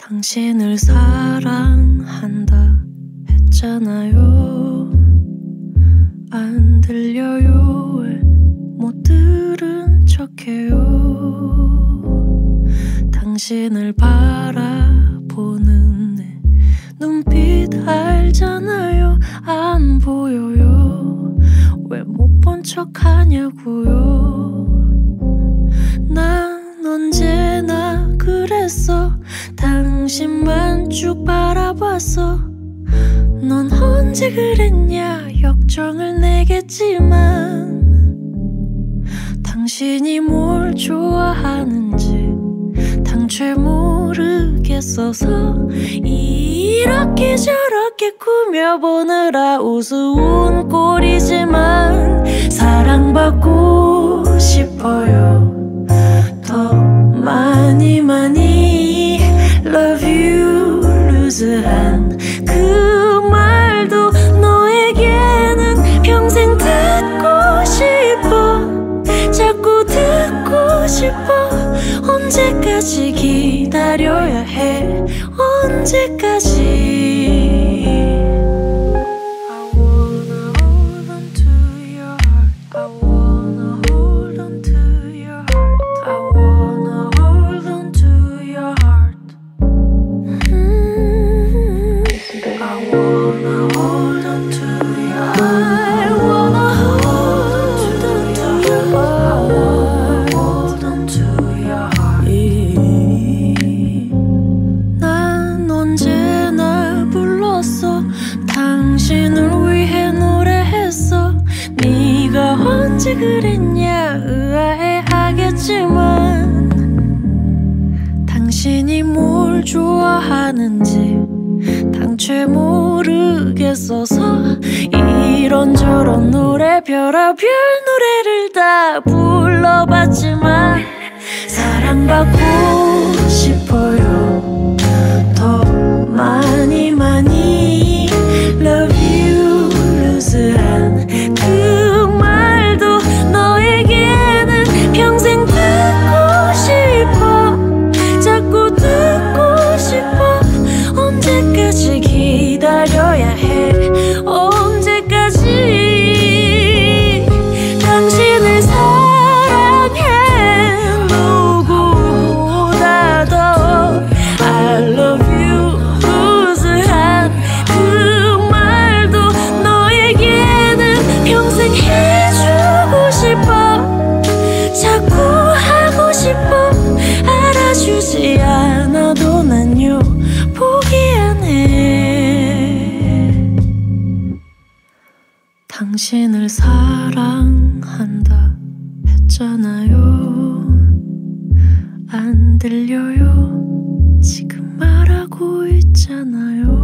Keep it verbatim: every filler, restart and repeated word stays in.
당신을 사랑한다 했잖아요. 안 들려요. 왜 못 들은 척해요. 당신을 바라보는 내 눈빛 알잖아요. 안 보여요. 왜 못 본 척하냐고요. 난 언제나 그랬어. 당신만 쭉 바라봤어. 넌 언제 그랬냐 역정을 내겠지만 당신이 뭘 좋아하는지 당최 모르겠어서 이렇게 저렇게 꾸며보느라 우스운 꼴이지만 사랑받고 싶어요. 더 많이 많이 Love you 루즈한 그 말도 너에게는 평생 듣고 싶어. 자꾸 듣고 싶어. 언제까지 기다려야 해. 언제까지. 언제 그랬냐 의아해하겠지만 당신이 뭘 좋아하는지 당최 모르겠어서 이런저런 노래 별의별 노래를 다 불러봤지만 사랑받고 싶어요. 더 많이 많이 Love you 루즈한 그 말도 너에게는 평생 듣고 싶어. 자꾸 듣고 싶어. 언제까지 기다려야 해. 언제까지. 당신을 사랑해 누구보다 더 I love you 루즈한 그 말도 너에게는 평생 해주고 싶어. 자꾸 하고 싶어. 알아주지 않아도 난요 포기 안 해. 당신을 사랑한다 했잖아요. 안 들려요. 지금 말하고 있잖아요.